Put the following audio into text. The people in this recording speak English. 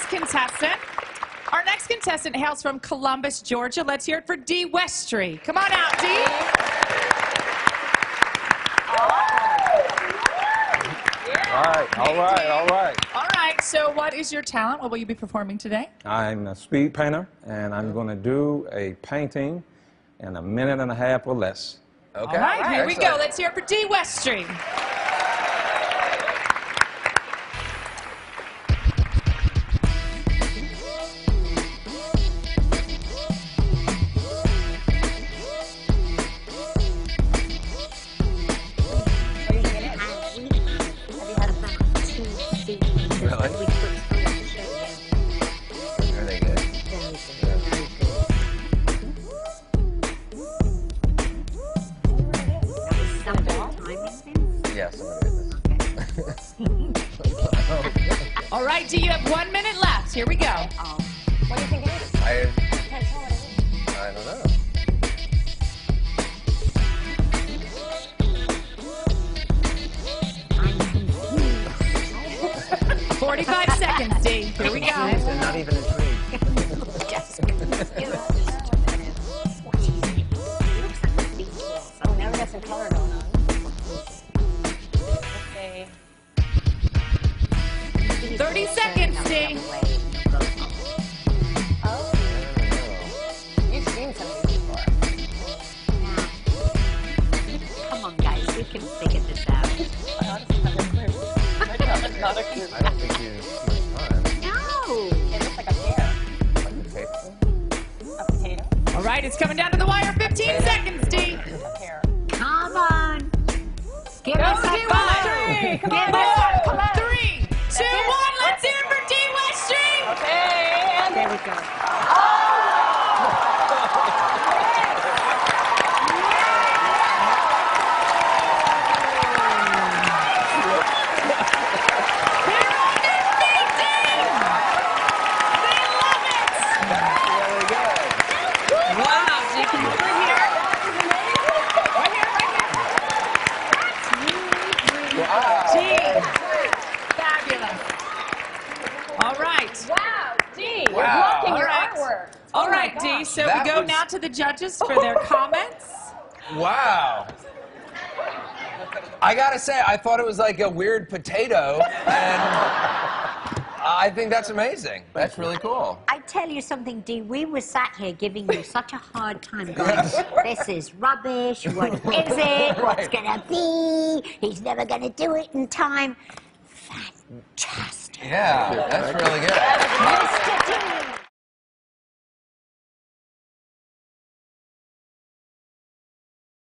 next contestant. Our next contestant hails from Columbus, Georgia. Let's hear it for Dee Westry. Come on out, Dee. All right. All right, so what is your talent? What will you be performing today? I'm a speed painter, and I'm going to do a painting in a minute and a half or less. Okay. All right, here we go. Let's hear it for Dee Westry. Really? Are they good? Yeah, All right, Dee, you have 1 minute left. Here we go. What do you think it is? I Can't tell what it is. don't know. 45 seconds, Dee. Here we go. They're not even intrigued. Oh, now we got some color going on. Okay. 30 seconds, Dee. Oh. You've seen some of these before. Come on, guys, we can figure this out. I honestly have no clue. Not a clue. I don't think you fine. No! It looks like a pear. Like a potato. A potato. All right, it's coming down to the wire. 15 seconds, Dee. A pear. Come on! Give Go, us Dee a five! Westry! Come on, Give us come on. 3, 2, 1. Let's hear it for Dee Westry. Okay, and There we go. Fabulous. All right. wow, Dee, you're Wow. blocking your All right. artwork. All Oh my right, Dee. gosh. So That we go was- now to the judges for their comments. Wow. I gotta say, I thought it was like a weird potato, and I think that's amazing. That's really cool. I tell you something, Dee, we were sat here giving you such a hard time going, this is rubbish, what is it, what's gonna be, he's never gonna do it in time. Fantastic. Yeah, that's really good.